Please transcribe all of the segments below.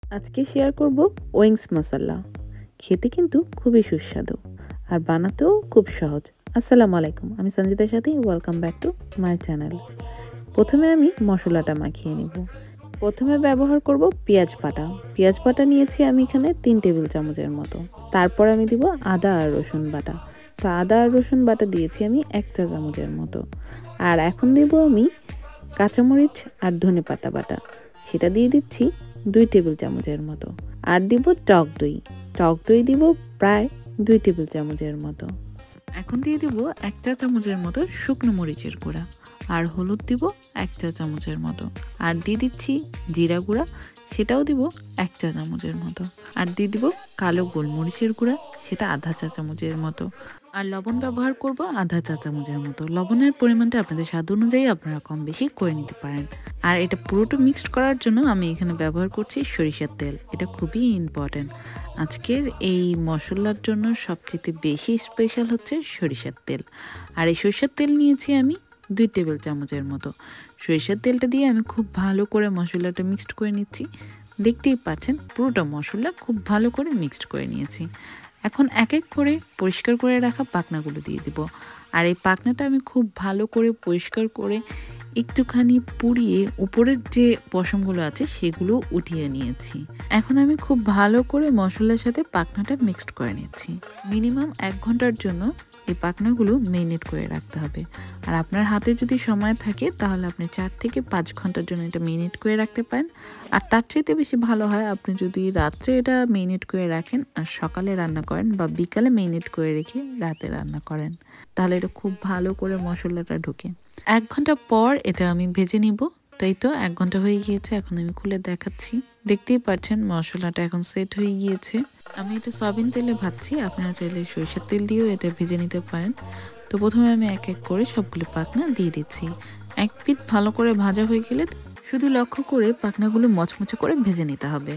আজকে শেয়ার করব ওয়িংস মশলা। খেতে কিন্তু খুবই সুস্বাদু আর বানাতেও খুব সহজ। আসসালামু আলাইকুম, আমি সঞ্জিতার সাথে welcome back to my channel. প্রথমে আমি মশলাটা মাখিয়ে নিব। প্রথমে ব্যবহার করব পেঁয়াজ বাটা। পেঁয়াজ বাটা নিয়েছি আমি এখানে 3 টেবিল চামচের মতো। তারপর আমি দিব আদা আর রসুন বাটা। তো আদা আর রসুন বাটা দিয়েছি আমি 1 চা চামচের মতো। আর এখন দেব আমি কাঁচামরিচ আর ধনেপাতা বাটা, সেটা দিয়ে দিচ্ছি 2 টেবিল চামচের মতো। আর দিব টক দই। টক দই দিব প্রায় 2 টেবিল চামচের মতো। এখন দিয়ে দিব 1 চা চামচের মতো শুকনো মরিচের গুঁড়া। আর হলুদ দিব 1 চা চামচের মতো। আর দিয়ে দিচ্ছি জিরা গুঁড়া, সেটাও দিব 1 চা চামচের মতো। আর দিয়ে দিব কালো গোলমরিচের গুঁড়া, সেটা আধা চা চামচের মতো। আর লবণ ব্যবহার করব আধা চা চামচের মতো। লবণের পরিমাণটা আপনাদের স্বাদ অনুযায়ী আপনারা কম বেশি করে নিতে পারেন। আর এটা পুরোটা মিক্সড করার জন্য আমি এখানে ব্যবহার করছি সরিষার তেল। এটা খুবই ইম্পর্টেন্ট। আজকের এই মশলার জন্য সবচেয়ে বেশি স্পেশাল হচ্ছে সরিষার তেল। আর এই সরিষার তেল নিয়েছি আমি 2 টেবিল চামচের মতো। সরিষার তেলটা দিয়ে আমি খুব ভালো করে মশলাটা মিক্সড করে নিচ্ছি। দেখতেই পাচ্ছেন পুরোটা মশলা খুব ভালো করে মিক্সড করে নিয়েছি। এখন এক এক করে পরিষ্কার করে রাখা পাখনাগুলো দিয়ে দিব। আর এই পাখনাটা আমি খুব ভালো করে পরিষ্কার করে একটুখানি পুড়িয়ে উপরের যে পশমগুলো আছে সেগুলো উঠিয়ে নিয়েছি। এখন আমি খুব ভালো করে মশলার সাথে পাখনাটা মিক্সড করে নিচ্ছি। মিনিমাম 1 ঘন্টার জন্য এই পাখনাগুলো মেরিনেট করে রাখতে হবে। আর আপনার হাতে যদি সময় থাকে তাহলে আপনি 4 থেকে 5 ঘন্টার জন্য এটা মেরিনেট করে রাখতে পারেন। আর তার চাইতে বেশি ভালো হয় আপনি যদি রাত্রে এটা মেরিনেট করে রাখেন আর সকালে রান্না করেন, বা বিকালে মেরিনেট করে রেখে রাতে রান্না করেন, তাহলে এটা খুব ভালো করে মশলাটা ঢোকে। 1 ঘন্টা পর এটা আমি ভেজে নিব। তাই তো 1 ঘন্টা হয়ে গিয়েছে, এখন আমি খুলে দেখাচ্ছি। দেখতেই পাচ্ছেন মশলাটা এখন সেট হয়ে গিয়েছে। আমি এটা সয়াবিন তেলে ভাজছি, আপনারা চাইলে সরিষার তেল দিয়েও এটা ভেজে নিতে পারেন। তো প্রথমে আমি এক এক করে সবগুলো পাখনা দিয়ে দিচ্ছি। এক পিঠ ভালো করে ভাজা হয়ে গেলে শুধু লক্ষ্য করে পাখনাগুলো মচমচে করে ভেজে নিতে হবে।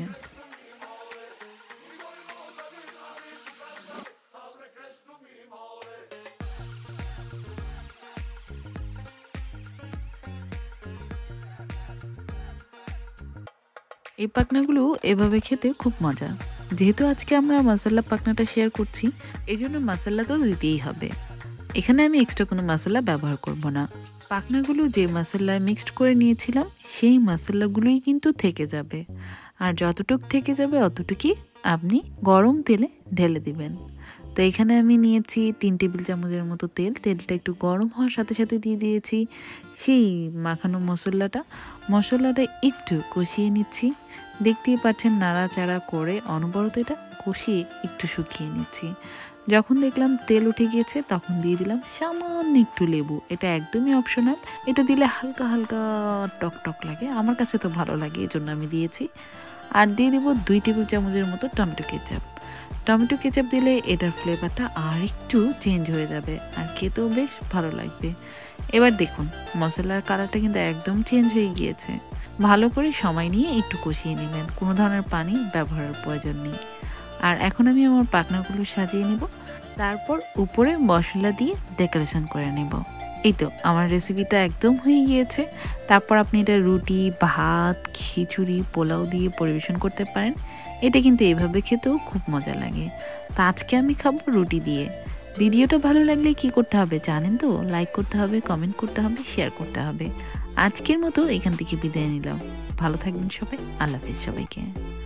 এই পাখনাগুলো এভাবে খেতে খুব মজা। যেহেতু আজকে আমরা মশলা পাখনাটা শেয়ার করছি, এই জন্য মশলা তো দিতেই হবে। এখানে আমি এক্সট্রা কোনো মশলা ব্যবহার করব না। পাখনাগুলো যে মশলায় মিক্সড করে নিয়েছিলাম সেই মশলাগুলোই কিন্তু থেকে যাবে। আর যতটুক থেকে যাবে অতটুকুই আপনি গরম তেলে ঢেলে দিবেন। তো এখানে আমি নিয়েছি 3 টেবিল চামচের মতো তেল। তেলটা একটু গরম হওয়ার সাথে সাথে দিয়ে দিয়েছি সেই মাখানো মশলাটা একটু কষিয়ে নিচ্ছি। দেখতেই পাচ্ছেন নাড়াচাড়া করে অনবরত এটা কষিয়ে একটু শুকিয়ে নিচ্ছি। যখন দেখলাম তেল উঠে গিয়েছে তখন দিয়ে দিলাম সামান্য একটু লেবু। এটা একদমই অপশনাল। এটা দিলে হালকা হালকা টক টক লাগে, আমার কাছে তো ভালো লাগে, এই জন্য আমি দিয়েছি। আর দিয়ে দিব 2 টেবিল চামচের মতো টমেটো কেচাপ। টমেটো কেচাপ দিলে এটার ফ্লেভারটা আর একটু চেঞ্জ হয়ে যাবে আর খেতেও বেশ ভালো লাগবে। এবার দেখুন মশলার কালারটা কিন্তু একদম চেঞ্জ হয়ে গিয়েছে। ভালো করে সময় নিয়ে একটু কষিয়ে নেবেন, কোনো ধরনের পানি ব্যবহারের প্রয়োজন নেই। আর এখন আমি আমার পাখনাগুলো সাজিয়ে নিব, তারপর উপরে মশলা দিয়ে ডেকোরেশন করে নেব। এই তো আমার রেসিপিটা একদম হয়ে গিয়েছে। তারপর আপনি এটা রুটি, ভাত, খিচুড়ি, পোলাও দিয়ে পরিবেশন করতে পারেন। এটা কিন্তু এভাবে খেতেও খুব মজা লাগে। তা আজকে আমি খাবো রুটি দিয়ে। ভিডিওটা ভালো লাগলে কি করতে হবে জানেন তো? লাইক করতে হবে, কমেন্ট করতে হবে, শেয়ার করতে হবে। আজকের মতো এখান থেকে বিদায় নিলাম। ভালো থাকবেন সবাই। আল্লাহ হাফেজ সবাইকে।